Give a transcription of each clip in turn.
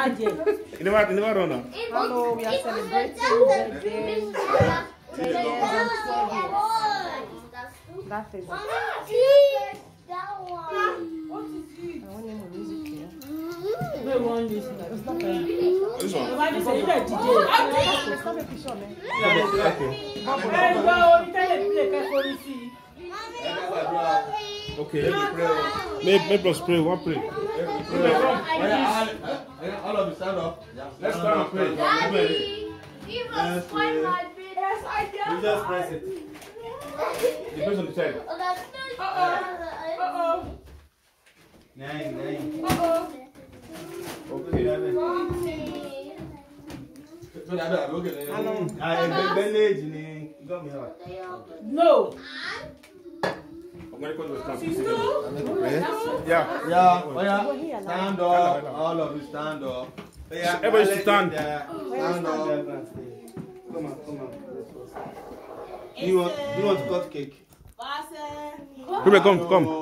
never run now. Hello, we are celebrating birthday. 10 years and 12 years. That is it. What is it? I want more music here. We want this. This one. Let's have a picture, man. Okay. Make us pray. One pray. All of you stand up. Let's stand and pray. Yes, I do. You just press it. The person on the side. Nine. Okay. No. Yeah. Stand up. All of you stand up. Everybody should stand. Stand up. Come on. You want to cut cake? Ruben, come.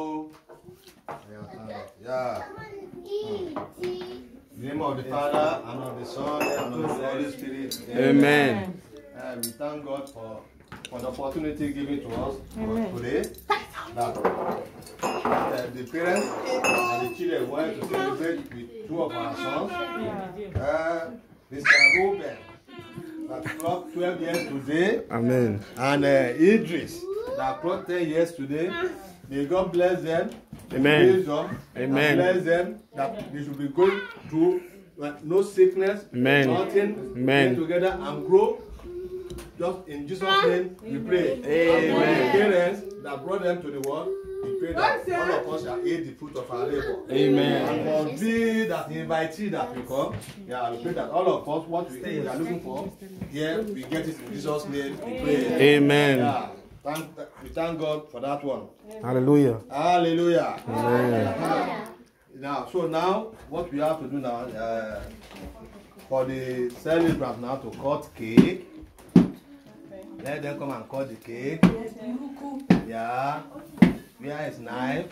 Yeah. In the name of the Father, and of the Son, and of the Holy Spirit. Amen. We thank God for the opportunity given to us today. That the parents and the children wanted to celebrate with two of our sons. Mr. Ruben, that clocked 12 years today. Amen. And Idris, that clocked 10 years today. May God bless them. Amen. Wisdom, Amen. Bless them that they should be going through no sickness, Amen. nothing. Amen. Get together and grow. Just in Jesus' name we pray. Amen. The parents that brought them to the world, we pray that all of us shall eat the fruit of our labor. Amen. And for thee that invitee that will come, we pray that all of us, what we are looking for, we get it in Jesus' name we pray. Amen. Yeah. We thank God for that one. Hallelujah. Hallelujah. Amen. Now, what we have to do now, for the celebrant now to cut cake. Let them come and cut the cake. Yeah. Where is knife?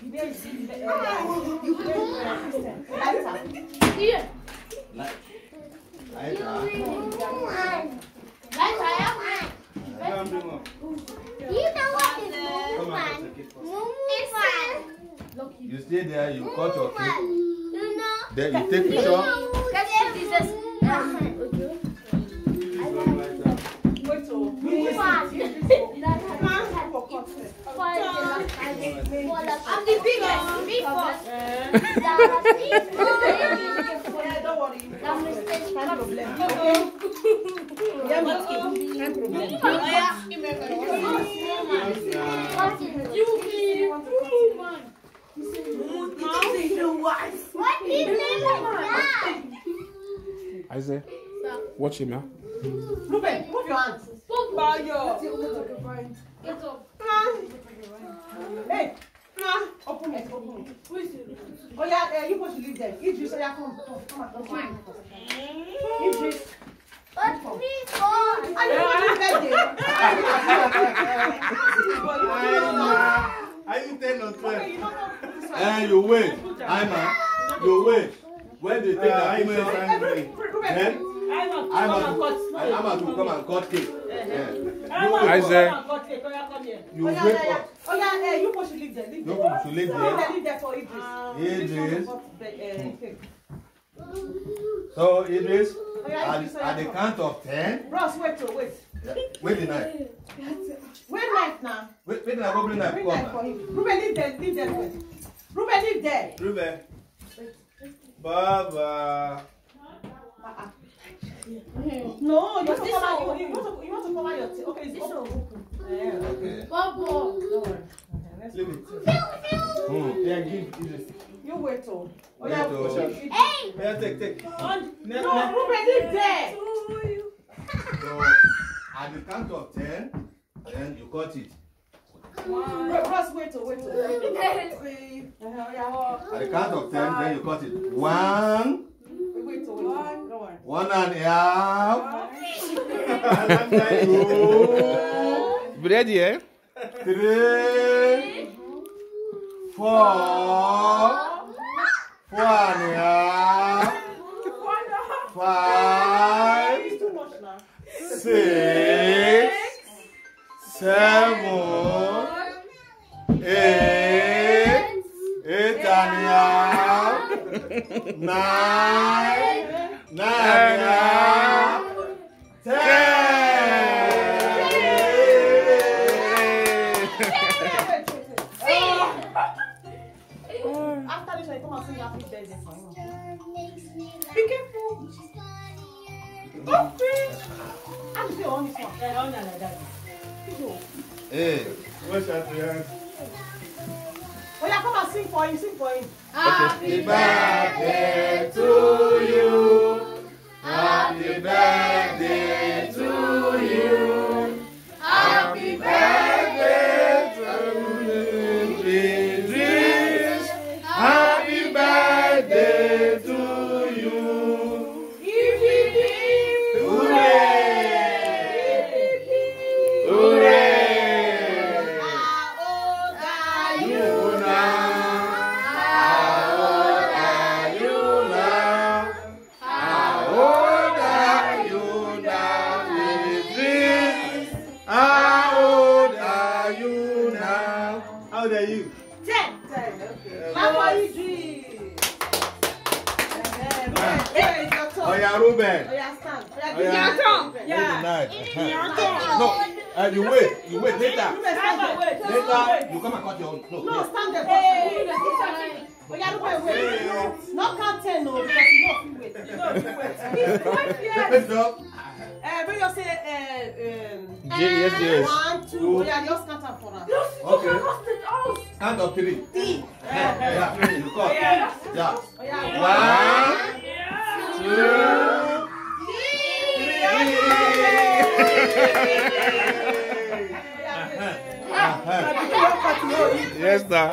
You stay there, you cut your cake. Then you take picture. I'm the biggest. Me first. Don't worry. Isaiah, watch him now. Ruben, move your hands. Get up. Hey, open it. Who is it? Oh yeah, you supposed to leave them. Idris, come. Idris. Are you 10 or 12? You wait. You wait. When they take the female family, then I'm to come and cut cake. Isaiah. You wait for. Oh yeah, you supposed to leave them. You should leave there. Leave there for Idris. So Idris, at the count of 10. Ross, wait. Wait the knife. Wait knife now. Wait the knife. Bring knife for him. Ruben, leave there. Ruben, leave there. Ruben. Baba. No, you want to cover your tail. Okay, it's open. Okay. Baba. Leave it. Yeah, give Idris. You wait oh. Hey! Yeah, take. No, Ruben, leave there. So, at the count of 10, then you cut it. Ross, wait. At the count of 10, then you cut it. 1. Wait. 1 and a half. 2. Ready, eh? 3. 4. 4 and a half. 5, It's too much now. 6, 7, 8, 8 and a half, 9, 9 and a half, 10. After this, I come and sing happy birthday for him. Be careful. I'm still on this one. Yeah, on like that. Hey, what's that? Oh, yeah, come and sing for him. Sing for him. Happy birthday to you. Happy birthday to you. Happy birthday to you. Happy birthday to you. Hooray! Hooray! How old are you? How old are you now? How old are you now, Beatrice? How old are you now? How old are you? 10. Okay. How are you doing? Oh yeah, Ruben. Oh, yeah, stand. Oh, Oh, yeah. Yeah. No, you wait. Later. Ruben, stand there. Later, you come and cut your own. No, No, stand there. Oh, yeah, Ruben, wait. Not count 10, no, because you know if you wait. He's 5 years. Let's go. When you say, Yes. 1, 2, oh, yeah, just count up for us. Okay. Count of 3. Yeah, you cut. Yeah. Oh, yeah. 1, 2, 3. Yes, sir.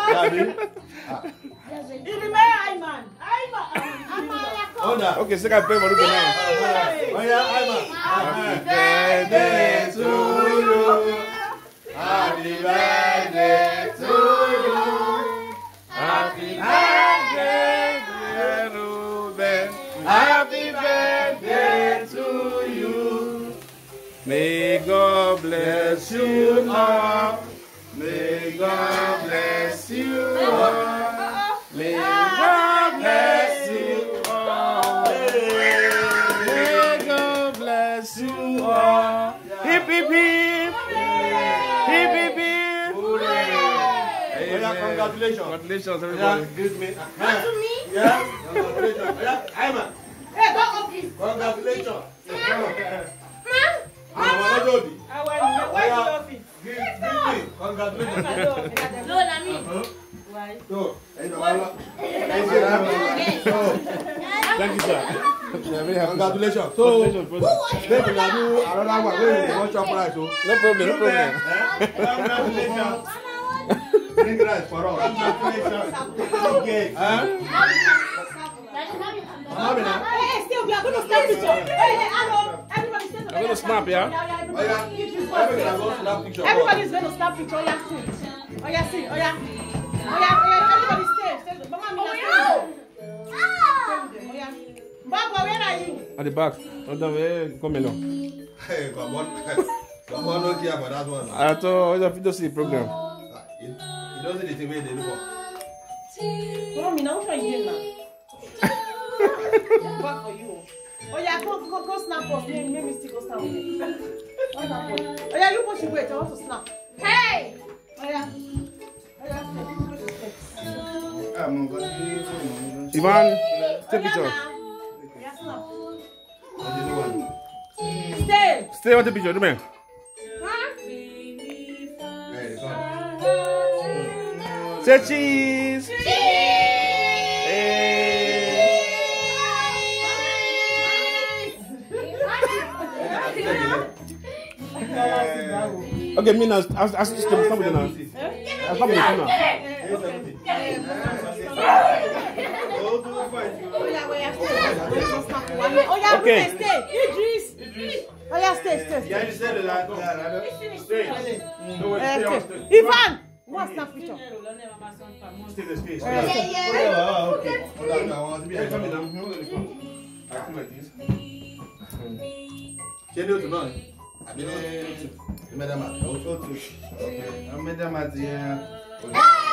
Okay, so I pray for Ruben now. Oh yeah, Ayman. Happy birthday to you. Happy birthday to you. Happy birthday, dear Ruben. Happy birthday to you. May God bless You all. May God bless you all. May God bless you all. May God bless you all. Hip, hip, hip. Hip, hip, hip. Hooray. Amen. Congratulations. Congratulations, Yeah, everybody. give me. Yeah, congratulations. Yeah, Ayman. Hey, don't open. Congratulations. Give me. Congratulations. No, na me. So, Thank you, sir. Yeah, very happy. congratulations. So, Congratulations, brother. they will have you another one. Where you want your prize? So, No problem, no problem. congratulations. Bring rice for us. Congratulations. Okay. Mama, now. Hey, still, we are going to snap picture. Hey, hello. Everybody stand I'm going to snap, yeah? Oh, yeah. Everybody go snap picture. Everybody's going to snap picture. Oh, yeah, see. Oh, yeah, see. Oh, yeah. Oh, yeah. Everybody stay. Mama, me, stay. Oh, yeah. Baba, where are you? At the back. Come along. Hey, come on. Come on, don't care about that one. I thought it's a video see program. He doesn't need to wait the look. Mama, me, now what are you doing now? Back for you. Oh, yeah, go snap us. Make me still go snap with you. Oh, yeah, you push it. Wait, I want to snap. Hey! Oh, yeah. Ivan, take picture. Yeah, snap. Stay. Stay on the picture, man. Say cheese. Okay, me now. I'll just stop with you now. I'll stop with you now. Oh, yeah, Okay. stay. Idris. Oh, yeah, stay. Yeah, you said it like that. Straight. No, wait, stay on straight. Ivan. One snap picture. Stay the space. Yeah. Oh, okay. Hold on, I want to be a like this. Change it to none. Okay. Madam, okay. Madam,